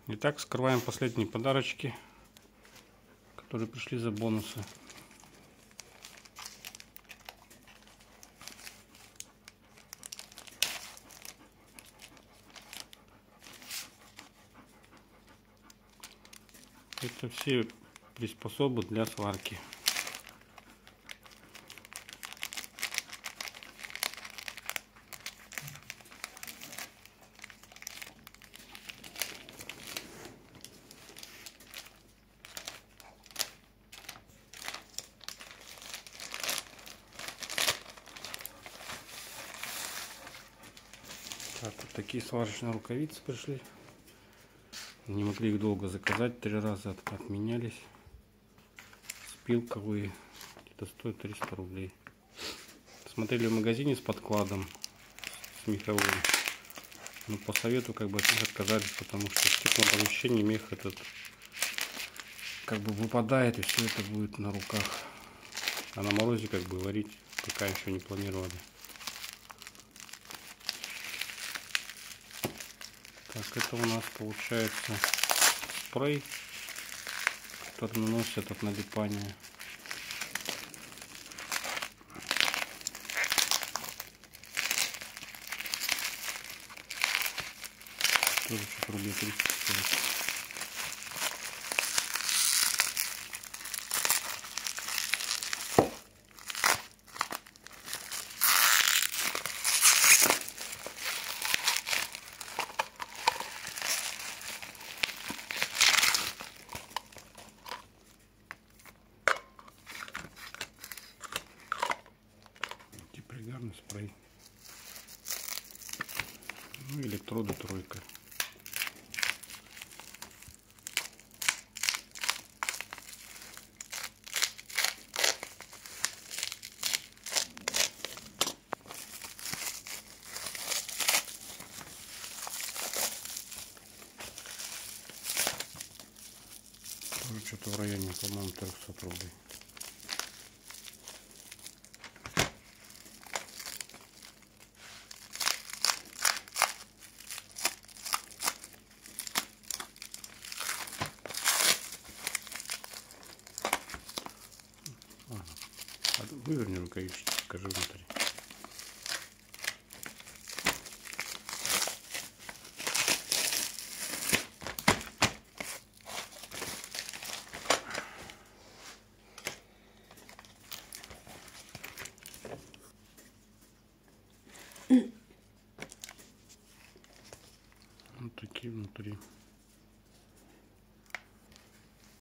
Итак, вскрываем последние подарочки, которые пришли за бонусы. Это все приспособы для сварки. Так, вот такие сварочные рукавицы пришли. Не могли их долго заказать, 3 раза отменялись. Спилковые, где-то стоят 300 рублей. Смотрели в магазине с подкладом, с меховым. Но по совету как бы от них отказались, потому что в теплом помещении мех этот как бы выпадает, и все это будет на руках. А на морозе как бы варить пока еще не планировали. Так, это у нас получается спрей, который наносят от налипания. Тоже что-то рублей 30 стоит. Пригарный спрей. Ну, электроды тройка. Тоже что-то в районе, по-моему, 300 рублей. Выверни рукавички, скажи внутри. Вот такие внутри.